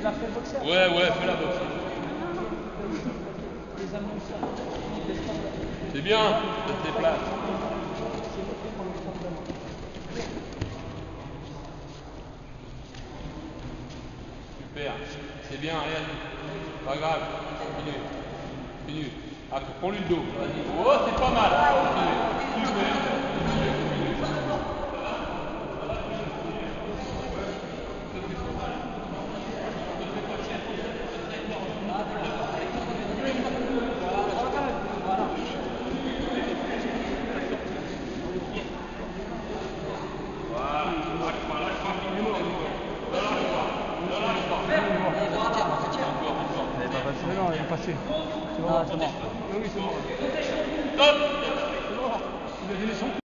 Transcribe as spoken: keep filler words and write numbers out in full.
la fais boxer. Ouais, ouais, fais la boxe. Les annonceurs. C'est bien, restez plate. Super, c'est bien, rien. Pas grave, continue. Continue. Ah, prends-lui le dos. Vas-y. Oh, c'est pas mal. Continue. Super. Mais non, il est passé. C'est bon, c'est bon. Oui, c'est bon. Stop. C'est bon. Il a donné son